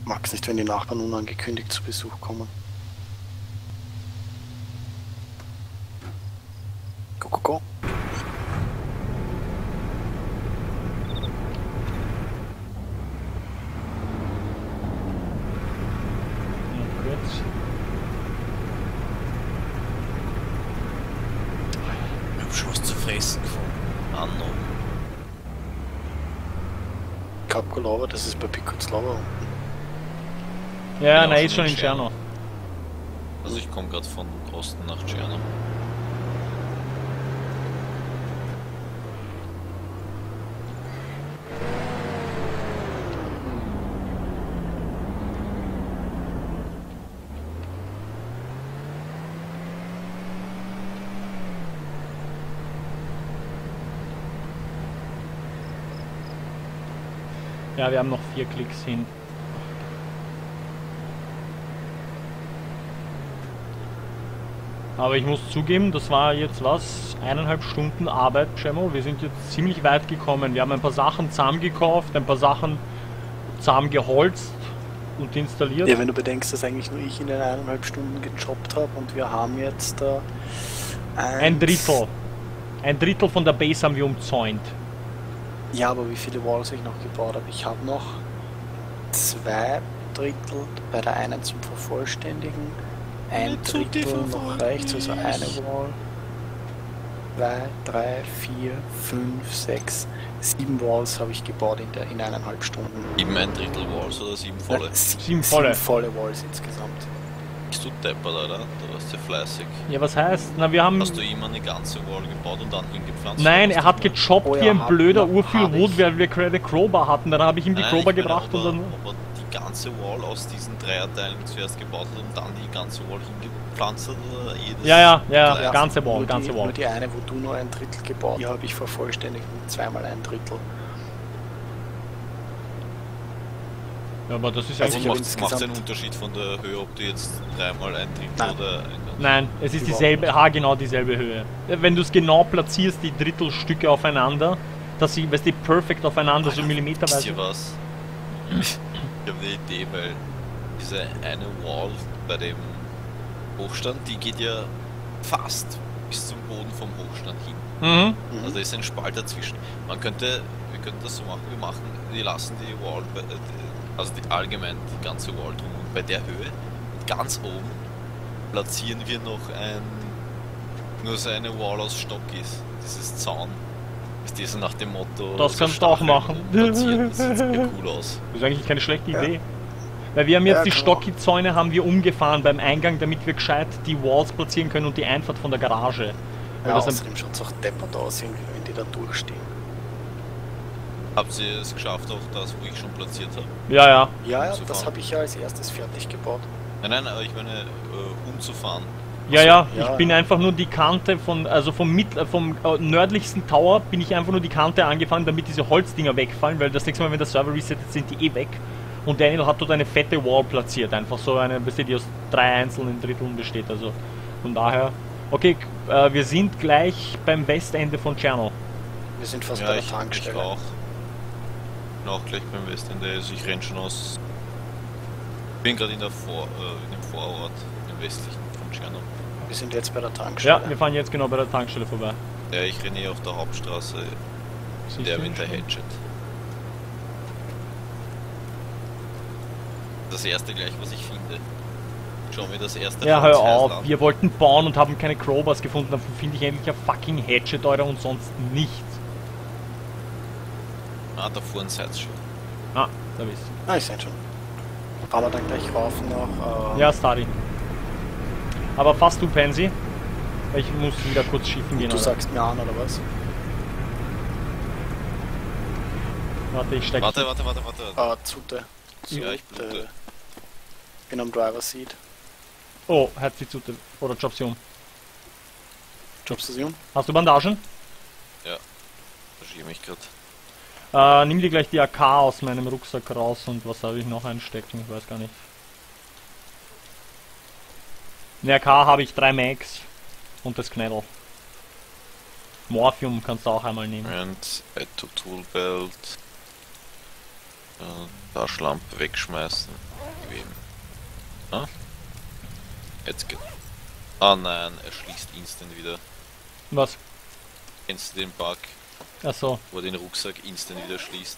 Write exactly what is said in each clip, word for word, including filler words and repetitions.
Mag's nicht, wenn die Nachbarn unangekündigt zu Besuch kommen. Go, go, go. Ich hab schon was zu fressen gefunden. Anno. Kapkolava, das ist bei Pikozlava unten. Ja, Bin auch nein, ist schon schon in in Tscherno. Also ich komme gerade von Osten nach Tscherno. Ja, wir haben noch vier Klicks hin. Aber ich muss zugeben, das war jetzt was, eineinhalb Stunden Arbeit, Cemo. Wir sind jetzt ziemlich weit gekommen. Wir haben ein paar Sachen zusammengekauft, ein paar Sachen zusammengeholzt und installiert. Ja, wenn du bedenkst, dass eigentlich nur ich in den eineinhalb Stunden gejobbt habe und wir haben jetzt äh, Ein Drittel. Ein Drittel von der Base haben wir umzäunt. Ja, aber wie viele Walls ich noch gebaut habe? Ich habe noch zwei Drittel bei der einen zum Vervollständigen, ein Nicht so Drittel tief noch rechts, also eine verfolglich. Wall, zwei, drei, vier, fünf, sechs, sieben Walls habe ich gebaut in, der, in eineinhalb Stunden. Sieben ein Drittel Walls oder sieben volle? Nein, sie- Sieben volle. Sieben volle Walls insgesamt. Bist du deppert, oder? Du warst ja fleißig. Ja, was heißt? Na, wir haben... Hast du immer eine ganze Wall gebaut und dann hingepflanzt? Nein, Oder er hast hat du- gejobbt Oh ja, wie ein hab- blöder hab- Urfühl hab Wood, ich. weil wir gerade Crowbar hatten. Dann habe ich ihm die Nein, Crowbar ich meine, gebracht aber, und dann... aber die ganze Wall aus diesen Dreierteilen zuerst gebaut hat und dann die ganze Wall hingepflanzt hat oder jedes? Ja, ja, ja, Ja, ganze Wall, nur ganze die, Wall. Nur die eine, wo du nur ein Drittel gebaut hast, die habe ich vervollständigt mit zweimal ein Drittel. Ja, aber das ist Also eigentlich... ich hab Macht insgesamt- es einen Unterschied von der Höhe, ob du jetzt dreimal ein Drittel Nein. oder ein Nein, es ist Überhaupt dieselbe, nicht. haargenau dieselbe Höhe. Wenn du es genau platzierst, die Drittelstücke aufeinander, dass sie, weißt du, perfekt aufeinander, so Wisst millimeterweise. ihr was? Ich habe eine Idee, weil diese eine Wall bei dem Hochstand, die geht ja fast bis zum Boden vom Hochstand hin. Mhm. Mhm. Also da ist ein Spalt dazwischen. Man könnte, wir könnten das so machen, wir machen, wir lassen die Wall, bei, äh, die- also die, allgemein die ganze Wall drum und bei der Höhe, und ganz oben, platzieren wir noch ein, nur so eine Wall aus Stock ist, dieses Zaun. Ist die so nach dem Motto, Das so kannst du auch Stacheln machen. platzieren, das sieht sehr cool aus. Das ist eigentlich keine schlechte Ja. Idee. Weil wir haben jetzt Ja, die kann Stocki-Zäune haben wir umgefahren beim Eingang, damit wir gescheit die Walls platzieren können und die Einfahrt von der Garage. Weil Ja, das ein, außerdem schaut es auch deppert aus, irgendwie, wenn die da durchstehen. Habt ihr es geschafft, auch das, wo ich schon platziert habe? ja, ja. Ja, ja, Umzufahren. das habe ich ja als erstes fertig gebaut. Nein, nein, aber ich meine, äh, umzufahren. Ja, ja, ja, ich bin ja. einfach nur die Kante von, also vom, Mitt, äh, vom äh, nördlichsten Tower bin ich einfach nur die Kante angefangen, damit diese Holzdinger wegfallen, weil das nächste Mal, wenn der Server resettet, sind die eh weg. Und Daniel hat dort eine fette Wall platziert, einfach so eine, weißt du, die aus drei einzelnen Dritteln besteht, also von daher. Okay, äh, wir sind gleich beim Westende von Tscherno. Wir sind fast Ja, bei der ich, ich Tankstelle. auch. Bin auch gleich beim Westende, also ich renn schon aus. Bin gerade in der Vor, äh, in dem Vorort, im westlichen von Tscherno. Wir sind jetzt bei der Tankstelle. Ja, wir fahren jetzt genau bei der Tankstelle vorbei. Ja, ich renne eh auf der Hauptstraße, Siehst der du mit der schon? Hatchet. Das erste gleich, was ich finde. Schau mir das erste Ja, von hör uns auf, an. wir wollten bauen und haben keine Crowbars gefunden, dann finde ich endlich ein fucking Hatchet, Alter, und sonst nichts. Ah, da vorne seid's schon. Ah, da bist Ah, ich sehe schon. Fahren wir dann gleich rauf noch. du. Äh, Ja, Stadi. Aber fast du, Pansy. Ich muss wieder kurz schiffen gehen, Du oder? sagst mir an, oder was? Warte, ich steig. Warte, warte, warte, warte. warte. Äh, Zute. Ja, ich blute. Bin am Driver Seat. Oh, hat sie zu. Oder Jobs um. Jobstation? Hast du Bandagen? Verschiebe mich gerade. Äh, nimm dir gleich die A K aus meinem Rucksack raus und was soll ich noch einstecken? Ich weiß gar nicht. In der A K habe ich drei Mags und das Knädel. Morphium kannst du auch einmal nehmen. Und Add to Toolbelt. Äh, Taschenlampe wegschmeißen. wem? Ah? Jetzt geht. Ah nein, er schließt instant wieder. Was? Kennst du den Bug, Achso. wo er den Rucksack instant wieder schließt?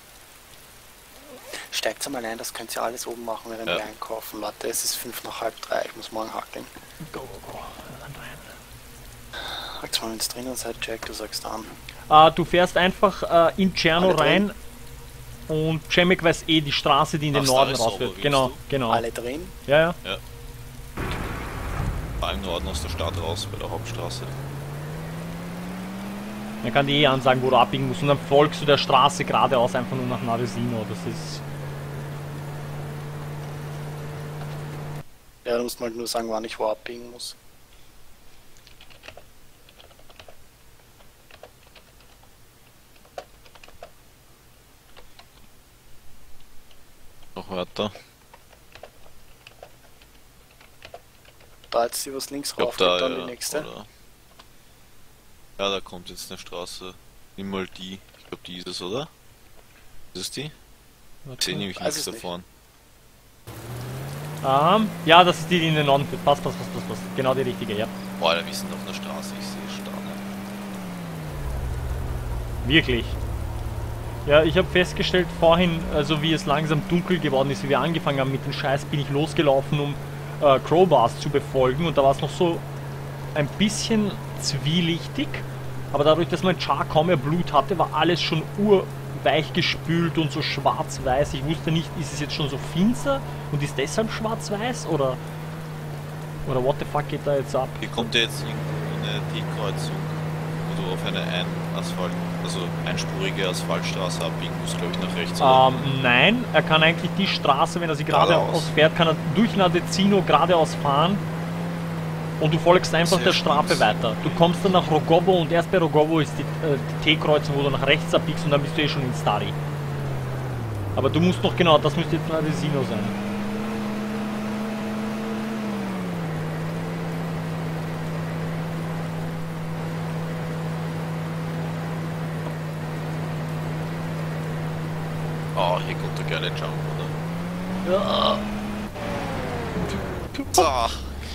Steigt mal ein, das könnt ihr alles oben machen, wenn ihr Ja. einkaufen. Warte, es ist fünf nach halb drei, ich muss morgen hackeln. Go, go, go. Dann rein. Sag's mal, wenn's drinnen seid, Jack, du sagst an. Ah, du fährst einfach äh, in Tscherno Alle drin? rein und Cemek weiß eh die Straße, die in den Ach, Norden da ist raus sauber, wird. willst Genau, du? genau. Alle drin? Ja, ja. Fahr im Norden aus der Stadt raus, bei der Hauptstraße. Man kann dir eh ansagen, wo du abbiegen musst und dann folgst du der Straße geradeaus einfach nur nach Naresino. Das ist... Ja, du musst mal nur sagen, wann ich wo abbiegen muss. Noch weiter. Da jetzt die was links Ich glaub rauf geht, da, dann ja. die nächste. Oder? Ja, da kommt jetzt eine Straße. Nimm mal die. Ich glaube, die ist es, oder? Ist es die? Ich sehe nämlich Weiß nichts es nicht. davon. Ähm, ja, das ist die, die in den Norden führt. Passt, passt, passt, passt, passt. Genau die richtige, ja. Boah, wir sind auf einer Straße, ich sehe Sterne. Wirklich. Ja, ich habe festgestellt vorhin, also wie es langsam dunkel geworden ist, wie wir angefangen haben mit dem Scheiß, bin ich losgelaufen, um äh, Crowbars zu befolgen und da war es noch so ein bisschen zwielichtig, aber dadurch, dass mein Char kaum mehr Blut hatte, war alles schon urweich gespült und so schwarz-weiß. Ich wusste nicht, ist es jetzt schon so finster und ist deshalb schwarz-weiß oder oder what the fuck geht da jetzt ab? Hier kommt ja jetzt irgendwo eine T-Kreuzung, wo du auf eine ein Asphalt, also einspurige Asphaltstraße abbiegen musst, glaube ich, nach rechts. oder? Ähm, nein, er kann eigentlich die Straße, wenn er sie geradeaus Geradeaus. fährt, kann er durch Nadezino geradeaus fahren und du folgst einfach Sehr der Strafe spitz. weiter. Du kommst dann nach Rogovo und erst bei Rogovo ist die, äh, die T-Kreuzung, wo du nach rechts abbiegst und dann bist du eh schon in Stari. Aber du musst noch genau, das müsste jetzt Nadezino sein. Oh, hier kommt der geile Jump, oder? Ja. Ah.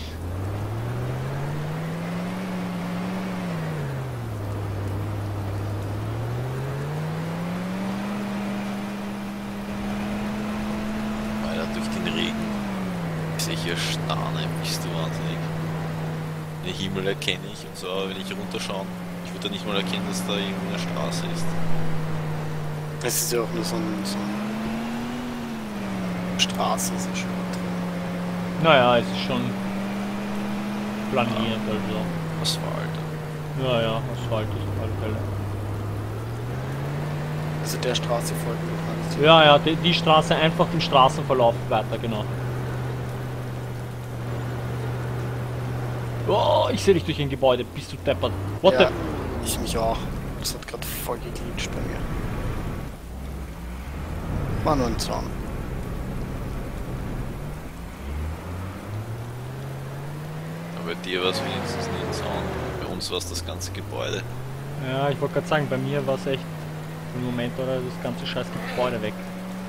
Weiter durch den Regen. Ich sehe hier Sterne, bist du wahnsinnig. Den Himmel erkenne ich und so, aber wenn ich runterschaue, ich würde nicht mal erkennen, dass da irgendwo eine Straße ist. Es ist ja auch nur so ein, so ein Straße, ist ja schon drin. Naja, es ist schon planiert, also. Asphalt. Ja, ja, Asphalt ist auf alle Fälle. Also der Straße folgen wir kannst. Ja, ja, die, die Straße einfach den Straßenverlauf weiter, genau. Oh, ich sehe dich durch ein Gebäude, bist du deppert. What Ja, the... ich mich auch. Das hat gerade voll geglitscht bei mir. War nur ein Zaun. Aber bei dir war es wenigstens nie ein Zaun. Bei uns war es das ganze Gebäude. Ja, ich wollte gerade sagen, bei mir war es echt im Moment, oder, das ganze scheiß Gebäude weg.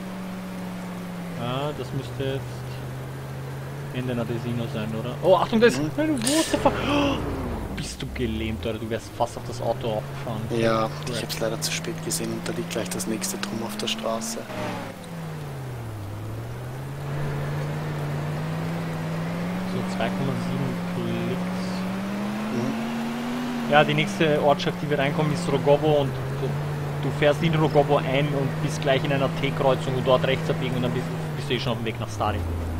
Ja, das müsste jetzt Ende Nadesino sein, oder? Oh, Achtung, das ist... Mhm. Nein, what the fuck? Oh, bist du gelähmt, oder? Du wärst fast auf das Auto aufgefahren. Ja, ich hab's leider zu spät gesehen und da liegt gleich das nächste drum auf der Straße. So zwei Komma sieben Klicks. Mhm. Ja, die nächste Ortschaft, die wir reinkommen, ist Rogovo und du, du fährst in Rogovo ein und bist gleich in einer T-Kreuzung und dort rechts abbiegen und dann bist, bist du eh schon auf dem Weg nach Stari.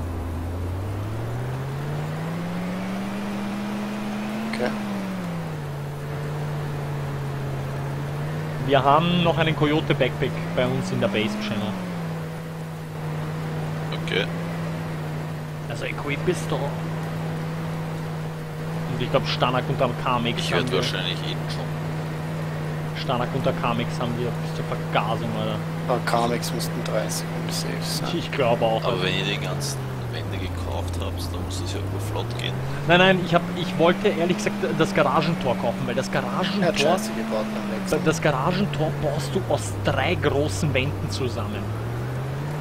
Okay. Wir haben noch einen Coyote Backpack bei uns in der Base Channel. Okay. Also Equip ist da. Und ich glaube Stanak unter K M X Ich haben werde wir. wahrscheinlich jeden schon. Stanak unter K M X haben wir bis zur Vergasung, oder? Aber Carmex müssten dreißig und safe sein. Ich glaube auch. Aber also. wenn ihr die ganzen Wände gekauft habt, dann muss das ja über flott gehen. Nein, nein, ich, hab, ich wollte ehrlich gesagt das Garagentor kaufen, weil das Er hat Garagentor, Scheiße gebaut beim Wechsel. das Garagentor baust du aus drei großen Wänden zusammen.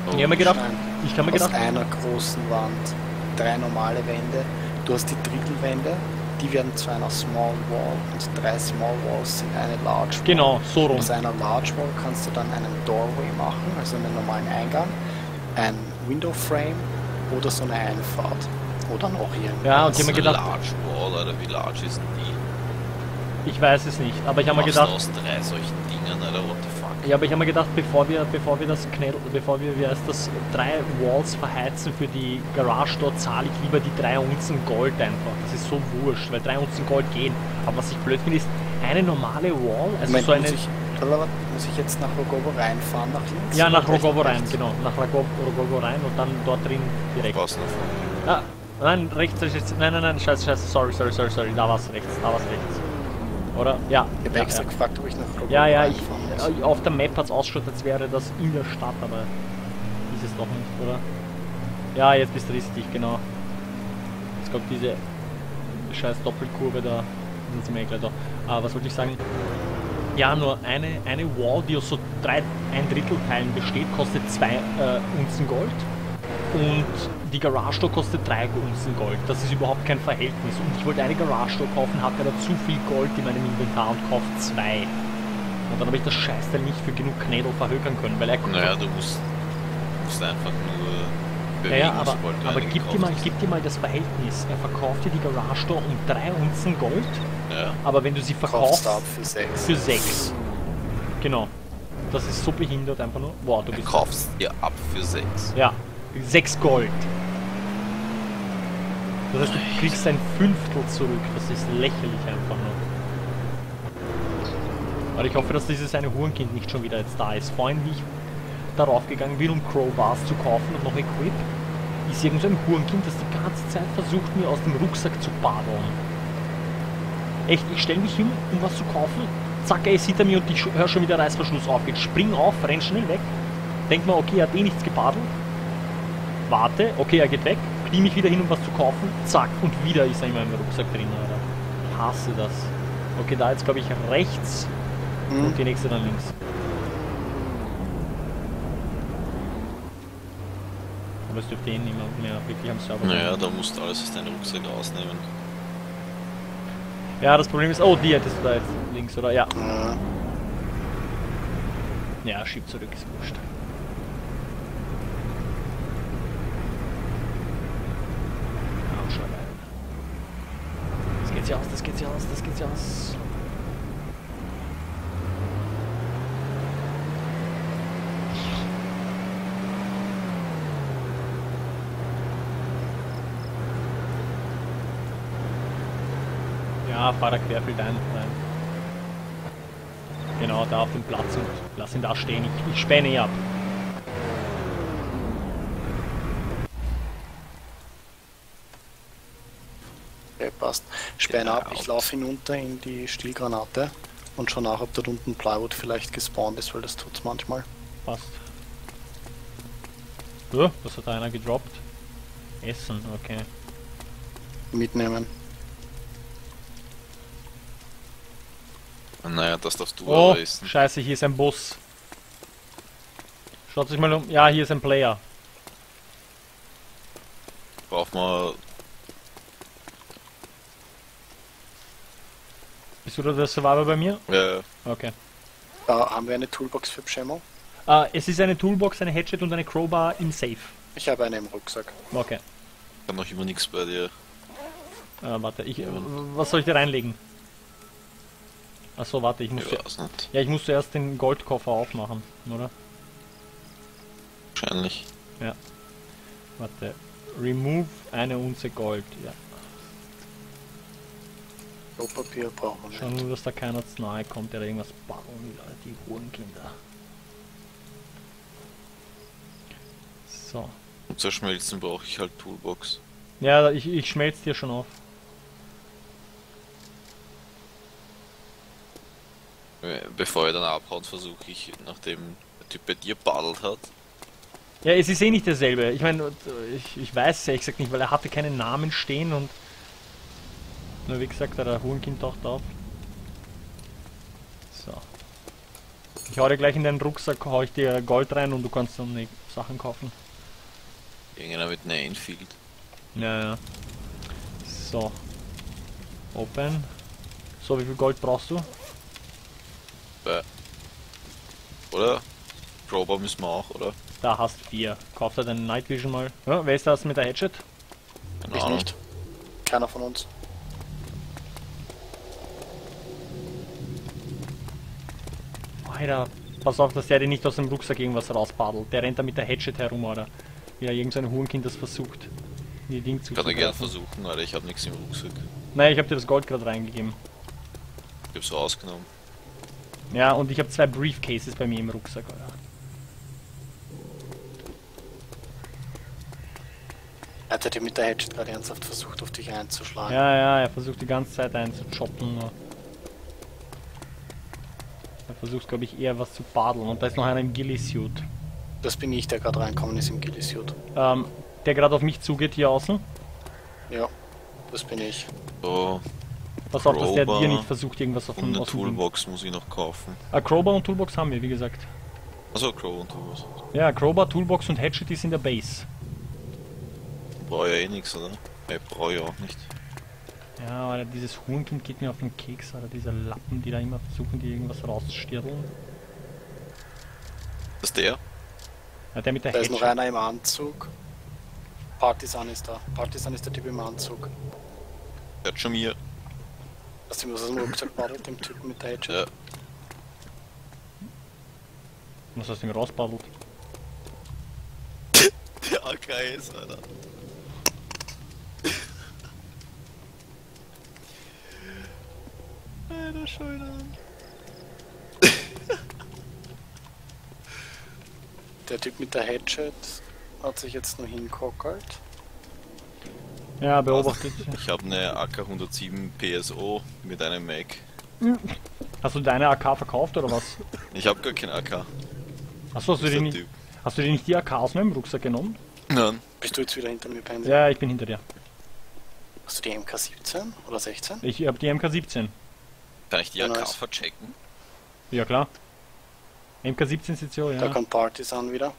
Oh, Ich habe mir gedacht, Stein. ich kann mir Aus gedacht, einer großen Wand. Drei normale Wände. Du hast die Drittelwände, die werden zu einer Small Wall und drei Small Walls sind eine Large Wall. genau, so rum. Aus einer Large Wall kannst du dann einen Doorway machen, also einen normalen Eingang, ein Window Frame oder so eine Einfahrt. Oder noch irgendwas. Ja, und das ich habe ist mir eine gedacht, Large Wall, oder wie large ist denn die? ich weiß es nicht, aber ich habe mir Machst gedacht, du aus drei solchen Dingen, oder what the fuck? ja, aber ich habe mir gedacht, bevor wir, bevor wir das Knädel, bevor wir, wie heißt das, drei Walls verheizen für die Garage dort, zahle ich lieber die drei Unzen Gold einfach. Das ist so wurscht, weil drei Unzen Gold gehen. Aber was ich blöd finde, ist eine normale Wall, also Moment, so eine... muss, ich, muss ich jetzt nach Rogovo reinfahren, nach links? Ja, nach oder rechts? Rogovo rein, genau. Nach Rogovo Rogovo rein und dann dort drin direkt. Was noch? Ah, nein, rechts, rechts, nein, nein, nein, scheiße, scheiße, sorry, sorry, sorry, sorry, da war's rechts, da war's rechts. Oder? Ja. Ich habe ja, extra ja. gefragt, ob ich nach Rogovo Ja, ja, ich, reinfahren muss. äh, auf der Map hat es ausgeschaut, als wäre das in der Stadt, aber ist es doch nicht, oder? Ja, jetzt bist du richtig, genau. Jetzt kommt diese scheiß Doppelkurve da, dann sind wir eh gleich da. Aber was wollte ich sagen? Ja, nur eine, eine Wall, die aus so drei, ein Drittel Teilen besteht, kostet zwei äh, Unzen Gold. Und die Garage Door kostet drei Unzen Gold. Das ist überhaupt kein Verhältnis. Und ich wollte eine Garage Door kaufen, hatte aber zu viel Gold in meinem Inventar und kauft zwei. Und dann habe ich das Scheißteil nicht für genug Knädel verhökern können, weil er Naja, du musst, musst einfach nur bewegen, ja, ja, aber, sobald du aber eine gib, dir gekauft mal, hast. gib dir mal das Verhältnis. Er verkauft dir die Garage Door um drei Unzen Gold, Ja, aber wenn du sie Kaufst verkaufst, du ab für sechs. für sechs. Genau. Das ist so behindert einfach nur. Wow, du du bist... kaufst dir ab für sechs. Ja, sechs Gold. Das heißt, du kriegst ein Fünftel zurück. Das ist lächerlich einfach nur. Aber ich hoffe, dass dieses eine Hurenkind nicht schon wieder jetzt da ist. Vorhin, wie ich darauf gegangen bin, um Crowbars zu kaufen und noch Equip, ist irgend so ein Hurenkind, das die ganze Zeit versucht, mir aus dem Rucksack zu badeln. Echt, ich stelle mich hin, um was zu kaufen. Zack, er ist hinter mir und ich höre schon wieder Reißverschluss aufgeht. Spring auf, renn schnell weg. Denk mal, okay, er hat eh nichts gebadelt. Warte, okay, er geht weg. Knie mich wieder hin, um was zu kaufen. Zack, und wieder ist er in meinem Rucksack drin, Alter. Ich hasse das. Okay, da jetzt glaube ich rechts Hm. und die nächste dann links. Aber es dürfte eh niemand mehr wirklich am Server sein. Naja, da musst du alles aus deinem Rucksack rausnehmen. Ja, das Problem ist, oh, die hättest du da jetzt links, oder? Ja. Ja. Ja, schieb zurück, ist wurscht. Ach, schau rein. Das geht sich aus, das geht sich aus, das geht sich aus. Ja, fahr da querfeld ein. Nein. Genau, da auf dem Platz und lass ihn da stehen. Ich, ich späne ihn ab. Okay, passt. Sperre ab, ich Genau. laufe hinunter in die Stielgranate und schau nach, ob dort unten Plywood vielleicht gespawnt ist, weil das tut's manchmal. Passt. Oh, was hat da einer gedroppt? Essen, okay. Mitnehmen. Naja, das darfst du Oh, aber essen. scheiße, hier ist ein Bus. Schaut sich mal um. Ja, hier ist ein Player. Braucht man. Bist du da der Survivor bei mir? Äh, Okay. Da haben wir eine Toolbox für Pschemo. Äh, es ist eine Toolbox, eine Hatchet und eine Crowbar im Safe. Ich habe eine im Rucksack. Okay. kann noch immer nichts bei dir. Äh, warte, ich, äh, was soll ich da reinlegen? Achso, warte, ich muss, Ich weiß nicht. ja, ich muss zuerst den Goldkoffer aufmachen, oder? Wahrscheinlich. Ja. Warte. Remove eine Unze Gold. Ja. Klopapier brauchen wir Schau nicht. nur, dass da keiner zu nahe kommt, der da irgendwas bauen will, Alter, die Hurenkinder. So. Um zu schmelzen brauche ich halt Toolbox. Ja, ich, ich schmelze dir schon auf. Äh, Bevor er dann abhaut, versuche ich, nachdem der Typ bei dir paddelt hat. Ja, es ist eh nicht derselbe. Ich meine, ich, ich weiß es ehrlich gesagt nicht, weil er hatte keinen Namen stehen und... Nur wie gesagt, der Hurenkind taucht auf. So. Ich hau dir gleich in deinen Rucksack, hau ich dir Gold rein und du kannst dann die Sachen kaufen. Irgendeiner mit einer Enfield. Ja, ja. So. Open. So, wie viel Gold brauchst du? Äh. Oder? Crowbar müssen wir auch, oder? Da hast du vier. Kauf dir deinen Night Vision mal. Ja, wer ist das mit der Hatchet? Keine Ich Ahnung. nicht. Keiner von uns. Alter, pass auf, dass der dir nicht aus dem Rucksack irgendwas rauspaddelt. Der rennt da mit der Hatchet herum, oder? Wie er irgendein Hurenkind das versucht. Die Ding zu Kann er gerne versuchen. versuchen, Alter, ich hab nichts im Rucksack. Naja, ich hab dir das Gold gerade reingegeben. Ich hab's rausgenommen. Ja, und ich habe zwei Briefcases bei mir im Rucksack, Alter. Er hat ja mit der Hatchet gerade ernsthaft versucht, auf dich einzuschlagen. Ja, ja, er versucht die ganze Zeit einzuchoppen. Nur. Er versucht, glaube ich, eher was zu paddeln. Und da ist noch einer im Ghillie-Suit. Das bin ich, der gerade reinkommen ist im Ghillie-Suit. Ähm, der gerade auf mich zugeht hier außen. Ja, das bin ich. So, Pass auf, dass der Crowbar dir nicht versucht, irgendwas auf und dem eine aus dem Ding- Toolbox muss ich noch kaufen. Ah, Crowbar und Toolbox haben wir, wie gesagt. Also Crow und Toolbox. Ja, Crowbar, Toolbox und Hatchet ist in der Base. Brauche ja eh nichts, oder? Ich brauche ja auch nicht. Ja, aber dieses Hurenkind geht mir auf den Keks, oder diese Lappen, die da immer versuchen, die irgendwas rauszustirdeln. Das ist der? Ja, der mit der Da ist noch Hatchet. einer im Anzug. Partisan ist da. Partisan ist der Typ im Anzug. Der hat schon mir. Hast du ihm was aus dem Rucksack baddelt, dem Typen mit der Hatchet? Ja. Was hast du denn rauspaddelt? Der A K S, Alter. Alter Scheiße. Der Typ mit der Hatchet hat sich jetzt nur hinkockelt. Ja, beobachtet. Ich habe eine A K hundertsieben P S O mit einem Mac. Hast du deine A K verkauft oder was? Ich habe gar kein A K. Achso, hast du dir Dieser nicht, Typ. hast du dir nicht die A K aus meinem Rucksack genommen? Nein. Bist du jetzt wieder hinter mir, Pensi? Ja, ich bin hinter dir. Hast du die M K siebzehn oder sechzehn? Ich hab die M K siebzehn. Kann ich die Ja, A K nice. verchecken? Ja klar. M K siebzehn sitzt ja, Da ja. kommt Partisan wieder.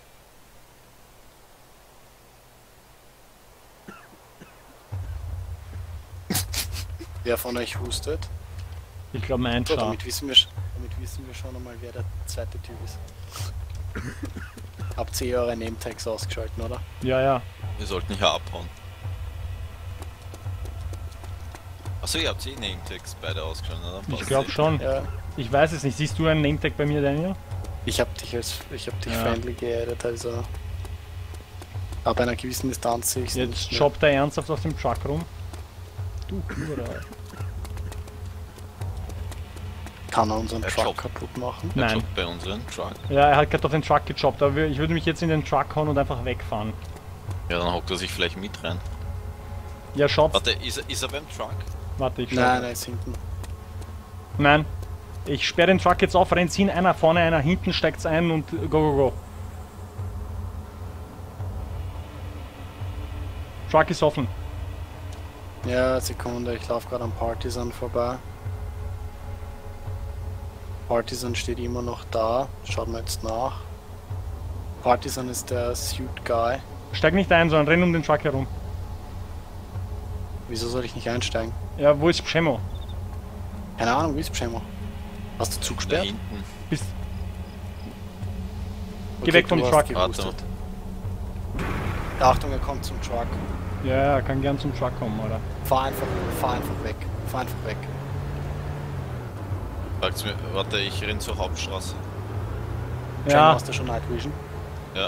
Wer von euch hustet? Ich glaube mein So, Char. damit wissen wir, sch- damit wissen wir schon einmal, wer der zweite Typ ist. Habt ihr eure Name-Tags ausgeschalten, oder? Äh, Ja, ja. Wir sollten hier abhauen. Achso, ihr habt eh Name-Tags beide ausgeschaut, oder? Ich Passt glaube eh. schon. Ja. Ich weiß es nicht. Siehst du einen Name-Tag bei mir, Daniel? Ich hab dich als ich hab dich Ja. friendly geaddet, also ab einer gewissen Distanz sehe ich Jetzt jobbt er ernsthaft auf dem Truck rum. Du Hurer. Kann er unseren Er Truck jobbt. kaputt machen? Der Nein. jobbt bei unseren Truck. Ja, er hat gerade auf den Truck gejobbt, aber wir- ich würde mich jetzt in den Truck hauen und einfach wegfahren. Ja, dann hockt er sich vielleicht mit rein. Ja, schaut. Warte, ist er, ist er beim Truck? Warte, ich schau. Nein, er ist hinten. Nein. Ich sperre den Truck jetzt auf, rennt hin, einer vorne, einer hinten, steigt's ein und go, go, go. Truck ist offen. Ja, Sekunde, ich laufe gerade am Partisan vorbei. Partisan steht immer noch da. Schaut mal jetzt nach. Partisan ist der Suit Guy. Steig nicht ein, sondern renn um den Truck herum. Wieso soll ich nicht einsteigen? Ja, wo ist Pschemo? Keine Ahnung, wie ist Pschemo? Hast du Da zugesperrt? hinten. Bist. Okay, weg vom du hast Truck. gehustet. Achtung, er kommt zum Truck. Ja, ja, er kann gern zum Truck kommen, oder? Fahr einfach, fahr einfach weg. Fahr einfach weg. Sagt's mir, warte, ich renn zur Hauptstraße. Ja. Ja, Hast du schon Night Vision? Ja.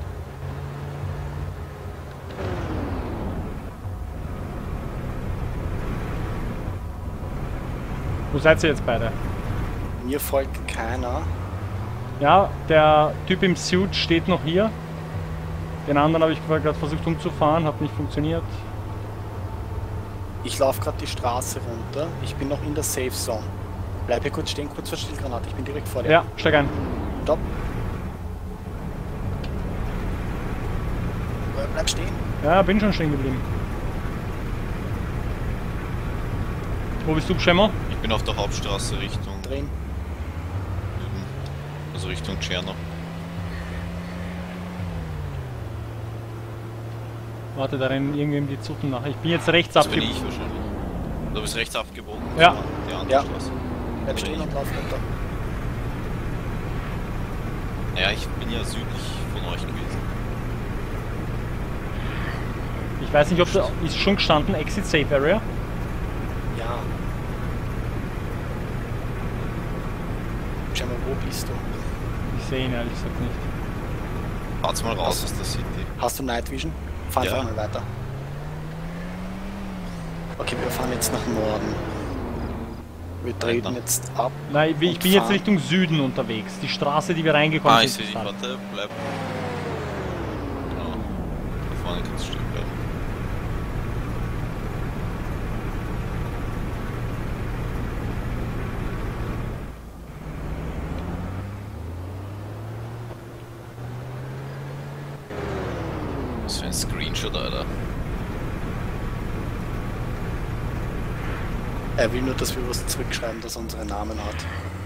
wo seid ihr jetzt beide? Mir folgt keiner. Ja, der Typ im Suit steht noch hier. Den anderen habe ich gerade versucht umzufahren, hat nicht funktioniert. Ich laufe gerade die Straße runter. Ich bin noch in der Safe Zone. Bleib hier kurz stehen, kurz vor Schildgranate. Ich bin direkt vor dir. Ja, steig ein. Stopp. Äh, Bleib stehen. Ja, bin schon stehen geblieben. Wo bist du, Pschemo? Ich bin auf der Hauptstraße Richtung Drehen. Süden. Also Richtung Tscherno. Warte, da rennen irgendwem die Zutten nach. Ich bin jetzt rechts Das bin abgebogen. ich wahrscheinlich. Du bist rechts abgebogen? Ja. Die andere Ja. Straße. Bleib Oder stehen ich? und lauf runter. Naja, ich bin ja südlich von euch gewesen. Ich weiß nicht, ob da ist schon gestanden Exit Safe Area. Ja. Schau mal, wo bist du? Ich sehe ihn ehrlich gesagt nicht. Fahrt's mal raus aus der City. Hast du Night Vision? Fahr Ja. einfach mal weiter. Okay, wir fahren jetzt nach Norden. Wir treten Weiter. jetzt ab. Nein, ich und bin jetzt fahren. Richtung Süden unterwegs. Die Straße, die wir reingekommen Ah, ich sind. sehe dich. ist falsch. Warte, bleib. Genau. Da vorne kannst du stehen bleiben. Was für ein Screenshot, Alter. Er will nur, dass wir was zurückschreiben, das unsere Namen hat.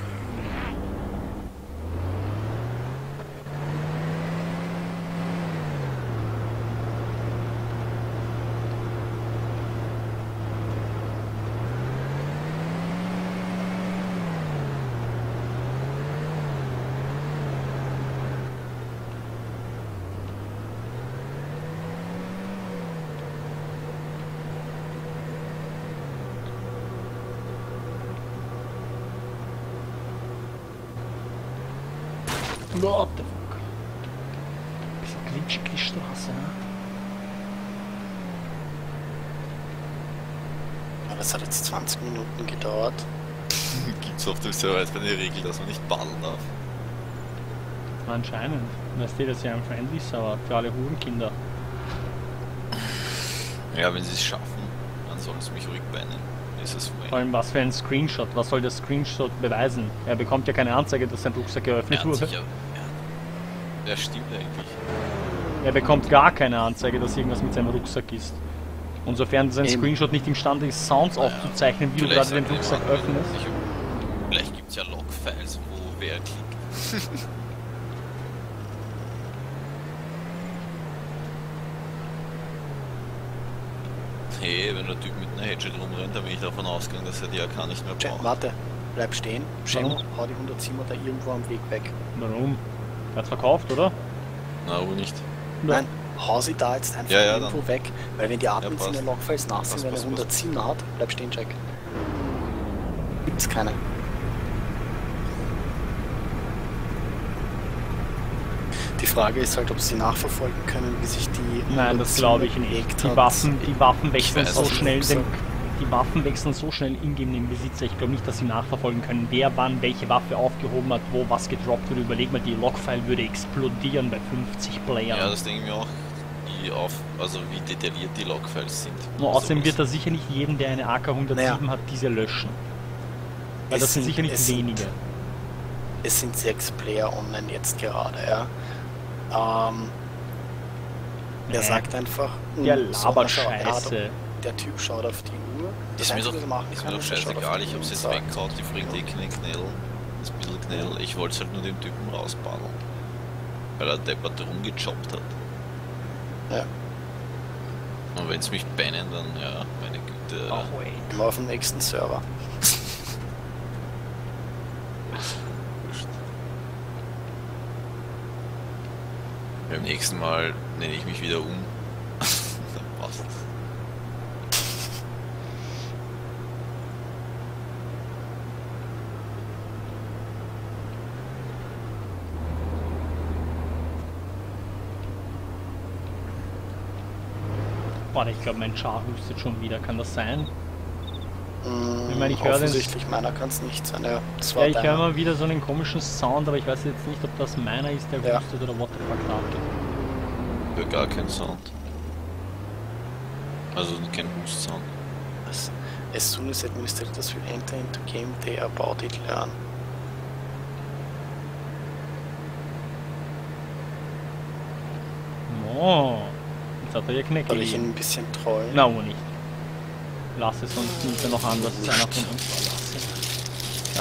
What the fuck? Bisschen glitschig die Straße, ne? Ja, das hat jetzt zwanzig Minuten gedauert. Gibt's auf dem Server jetzt eine Regel, dass man nicht ballen darf? Anscheinend. Da steht das ja ein Friendly Server für alle Hurenkinder. Ja, wenn sie es schaffen, dann sollen sie mich ruhig bannen. Ist es Vor fein. allem was für ein Screenshot. Was soll der Screenshot beweisen? Er bekommt ja keine Anzeige, dass sein Rucksack geöffnet Ja, wurde. sicher. Ja. Ja, stimmt eigentlich. Er bekommt gar keine Anzeige, dass irgendwas mit seinem Rucksack ist. Und sofern sein Eben. Screenshot nicht imstande ist, Sounds Naja, aufzuzeichnen, wie du vielleicht gerade den sollte Rucksack jemand- öffnest. Ich- Vielleicht gibt's ja Logfiles, wo wer klickt. Hey, wenn der Typ mit einer Hedge rumrennt, dann bin ich davon ausgegangen, dass er die A K nicht mehr Jen, braucht. warte, bleib stehen. Shenmue, Warum? hau die hundertsieben da irgendwo am Weg weg. Warum? Er hat's verkauft, oder? Na, wo nicht. Nein, hau sie da jetzt einfach Ja, ja, irgendwo dann. weg. Weil wenn die Admins passt. in den Logfiles nach sind, Passt, wenn er passt, hundertsieben hat, bleib stehen, Jack. Gibt's keine. Die Frage ist halt, ob sie nachverfolgen können, wie sich die Nein, das glaube ich nicht. bewegt Die hat. Waffen, die Waffen wechseln weiß so nicht, schnell, so. den, die Waffen wechseln so schnell in-game den Besitzer. Ich glaube nicht, dass sie nachverfolgen können, wer wann welche Waffe aufgehoben hat, wo was gedroppt wurde. Überleg mal, die Logfile würde explodieren bei fünfzig Playern. Ja, das denke ich mir auch, wie auf, also wie detailliert die Logfiles sind. Nur außerdem Sowas. wird da sicher nicht jedem, der eine A K hundertsieben Naja. hat, diese löschen. Weil Es das sind sind- sicher nicht es sind- wenige. Es sind sechs Player online jetzt gerade, ja. Ähm, er Nee. sagt einfach... Der und so, labert schau, er hat- Scheiße. Der Typ schaut auf die Uhr. Das Ist mir Einzige, doch, was er machen ist kann, mir doch ist, er schaut auf scheißegal, die ich Uhr hab's und jetzt sagt, weggehauen, die bringt eh keinen Knädel. Das ist ein bisschen Knädel. Ich wollte halt nur den Typen rausbannen. Weil er deppert rumgejobbt hat. Ja, Und wenn's mich bannen, dann ja, meine Güte. Oh, wait. immer auf dem nächsten Server. Wurscht. Beim nächsten Mal nenne ich mich wieder um. Dann passt. Boah, ich glaube, mein Char hustet schon wieder. Kann das sein? Mm, Ich meine, ich höre den- offensichtlich, meiner kann es nicht sein. Ja, das war Ja, ich höre deiner. mal wieder so einen komischen Sound, aber ich weiß jetzt nicht, ob das meiner ist, der Ja. hustet oder what the fuck da abgeht. Für gar keinen Sound. Also kein Hust-Sound. As, as soon as administrators will enter into game, they about it learn. Oh, jetzt hat er ihr Kneck Soll ich ihn gegeben. ein bisschen trollen? Na, wo nicht. Lass es, sonst nimmt er noch an, dass es einer von uns war. Lass ihn.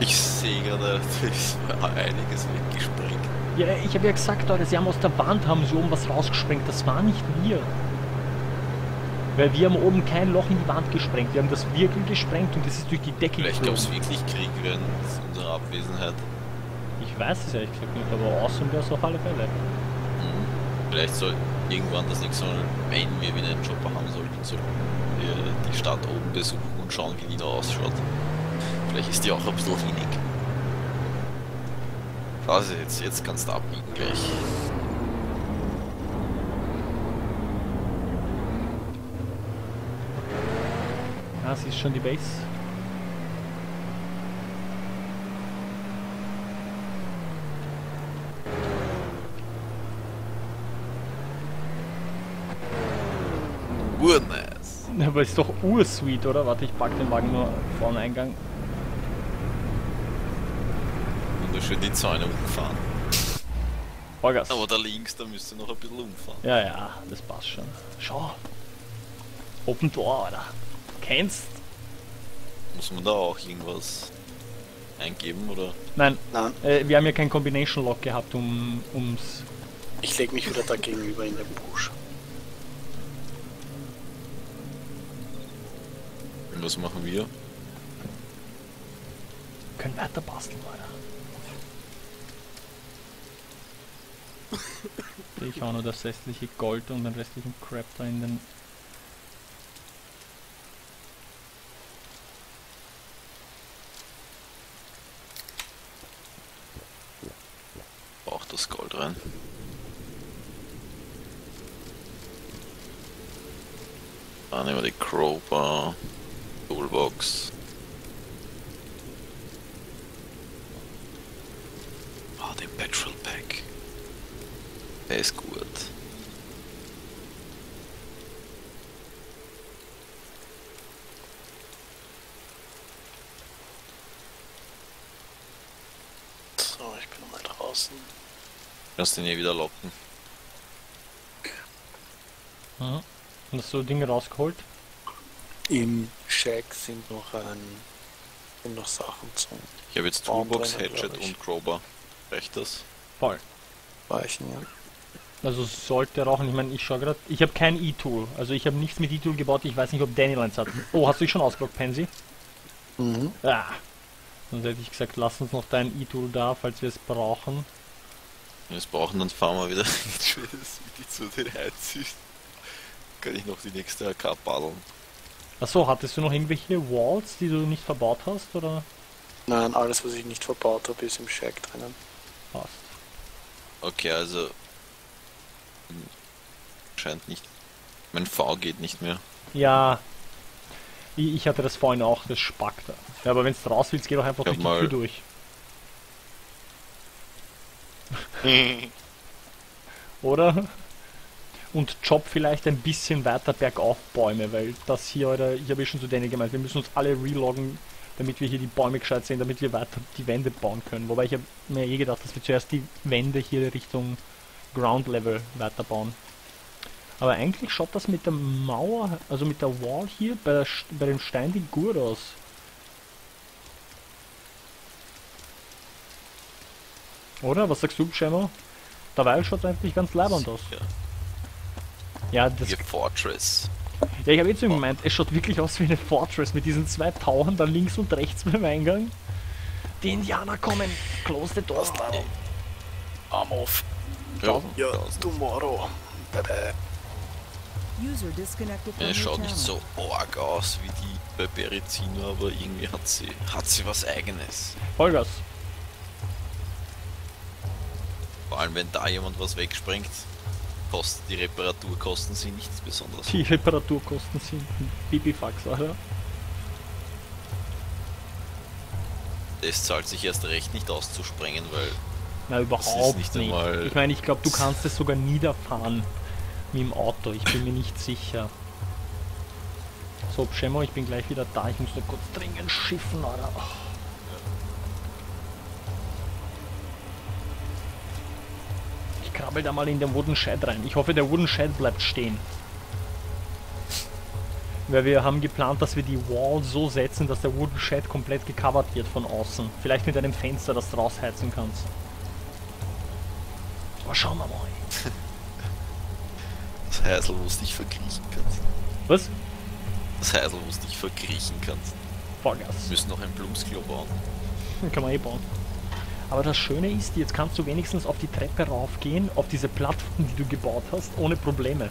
Ich sehe gerade, da ist einiges weggesprengt. Ja, ich habe ja gesagt, Leute, sie haben aus der Wand, haben sie oben was rausgesprengt. Das war nicht wir. Weil wir haben oben kein Loch in die Wand gesprengt. Wir haben das Wirkel gesprengt und das ist durch die Decke Vielleicht gab es geflogen. wirklich Krieg während unserer Abwesenheit. Ich weiß es ehrlich gesagt nicht, aber awesome wäre es auf alle Fälle. Mhm. Vielleicht soll irgendwann das nächste Mal, wenn wir wieder einen Chopper haben sollten, sollten wir die Stadt oben besuchen und schauen, wie die da ausschaut. Vielleicht ist die auch ein bisschen wenig. Also jetzt, jetzt kannst du abbiegen gleich. Ja, sie ist schon die Base. Urnice! Aber ist doch ursweet, oder? Warte, ich pack den Wagen nur vor den Eingang. Wunderschön die Zäune umgefahren. Vollgas. Aber da links, da müsst ihr noch ein bisschen umfahren. Ja, ja, das passt schon. Schau. Open Door, Alter. Kennst? Muss man da auch irgendwas eingeben oder? Nein, Nein, äh, wir haben ja kein Combination Lock gehabt, um ums... ich leg mich wieder da gegenüber in den Busch. Und was machen wir? Können weiter basteln, Alter. Ich auch nur das restliche Gold und den restlichen Crap da in den... Auch das Gold rein. Dann nehmen wir die Crowbar, Toolbox. Ah, den Petrol Pack. Der ist gut. So, ich bin mal draußen. Kannst den hier wieder locken. Mhm. Hast du so Dinge rausgeholt? Im Shack sind noch ein, sind noch Sachen zum Ich habe jetzt Baum Toolbox, drinnen, Hatchet glaub ich. und Crowbar. Reicht das? Voll. Weichen, ja. Also sollte rauchen, ich meine, ich schau gerade, ich habe kein E-Tool, also ich habe nichts mit E-Tool gebaut, ich weiß nicht, ob Daniel eins hat. Oh, hast du dich schon ausgeloggt, Pansy? Mhm. Ja. Sonst hätte ich gesagt, lass uns noch dein E-Tool da, falls wir es brauchen. Wenn wir es brauchen, dann fahren wir wieder wie die zu den Heiz. Kann ich noch die nächste A K paddeln. Achso, hattest du noch irgendwelche Walls, die du nicht verbaut hast, oder? Nein, alles was ich nicht verbaut habe, ist im Shack drinnen. Passt. Okay, also hm, scheint nicht. Mein V geht nicht mehr. Ja. Ich, ich hatte das vorhin auch, das spackt. Ja, aber wenn du raus willst, geh doch einfach Ich durch hab die Tür mal- durch. Oder? Und job vielleicht ein bisschen weiter bergauf Bäume, weil das hier, oder ich habe eh schon zu denen gemeint, wir müssen uns alle reloggen, damit wir hier die Bäume gescheit sehen, damit wir weiter die Wände bauen können. Wobei ich habe mir eh gedacht, dass wir zuerst die Wände hier Richtung Ground Level weiterbauen. Aber eigentlich schaut das mit der Mauer, also mit der Wall hier bei, der, St- bei dem Stein gut aus. Oder? Was sagst du, Schemmer? Derweil schaut es eigentlich ganz leibend aus. Ja, Ja, das, die Fortress. ja ich habe jetzt gemeint, es schaut wirklich aus wie eine Fortress mit diesen zwei Tauern da links und rechts beim Eingang. Die Indianer kommen, close the door. Was da? I'm off. Ja, Ja, tausend. tomorrow. Bye bye. User disconnected from Es your schaut nicht channel. so arg aus wie die bei Berezino, aber irgendwie hat sie, hat sie was Eigenes. Vollgas. Vor allem wenn da jemand was wegsprengt, kostet die Reparaturkosten sind nichts Besonderes. Die Reparaturkosten sind Bibifax, oder? Es zahlt sich erst recht nicht auszusprengen, weil Na, ist überhaupt nicht nicht. einmal- Ich meine, ich glaube, du kannst es sogar niederfahren mit dem Auto. Ich bin mir nicht sicher. So, Pschemo, ich bin gleich wieder da. Ich muss nur kurz dringend schiffen, Alter. Oh. Ich krabbel da mal in den Wooden Shed rein. Ich hoffe, der Wooden Shed bleibt stehen. Weil wir haben geplant, dass wir die Wall so setzen, dass der Wooden Shed komplett gecovert wird von außen. Vielleicht mit einem Fenster, das du rausheizen kannst. Aber schauen wir mal. Das Heisel, wo du dich verkriechen kannst. Was? Das Heisel, wo du dich verkriechen kannst. Vollgas. Wir müssen noch ein Blumsklo bauen. Kann man eh bauen. Aber das Schöne ist, jetzt kannst du wenigstens auf die Treppe raufgehen, auf diese Plattform, die du gebaut hast, ohne Probleme.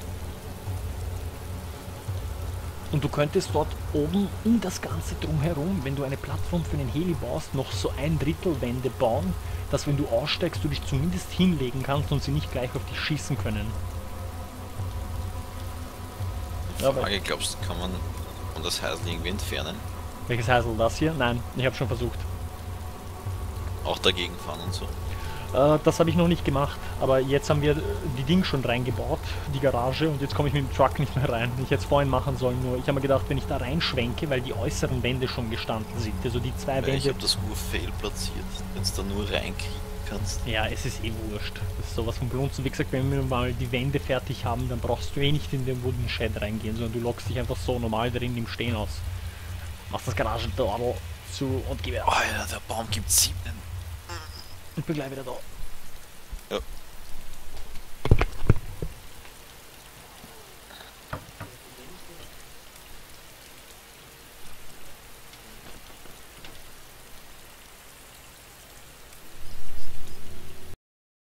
Und du könntest dort oben um das Ganze drumherum, wenn du eine Plattform für einen Heli baust, noch so ein Drittel Wände bauen, dass wenn du aussteigst, du dich zumindest hinlegen kannst und sie nicht gleich auf dich schießen können. Ja, Frage, glaubst du, kann man und das Heisel irgendwie entfernen? Welches Heisel? Das hier? Nein, ich habe schon versucht. Auch dagegen fahren und so? Äh, das habe ich noch nicht gemacht, aber jetzt haben wir die Dinge schon reingebaut, die Garage, und jetzt komme ich mit dem Truck nicht mehr rein. Ich hätte es vorhin machen sollen, nur ich habe mir gedacht, wenn ich da reinschwenke, weil die äußeren Wände schon gestanden sind, also die zwei Weil Wände... ich habe das Ur-Fail platziert, wenn du da nur reinkriegen kannst. Ja, es ist eh wurscht. Das ist sowas von Blunzen. Wie gesagt, wenn wir mal die Wände fertig haben, dann brauchst du eh nicht in den Wooden Shed reingehen, sondern du lockst dich einfach so normal drin im Stehen aus. Machst das Garagentor zu und geh wieder. Alter, der Baum gibt sieben. Ich bin gleich wieder da. Ja.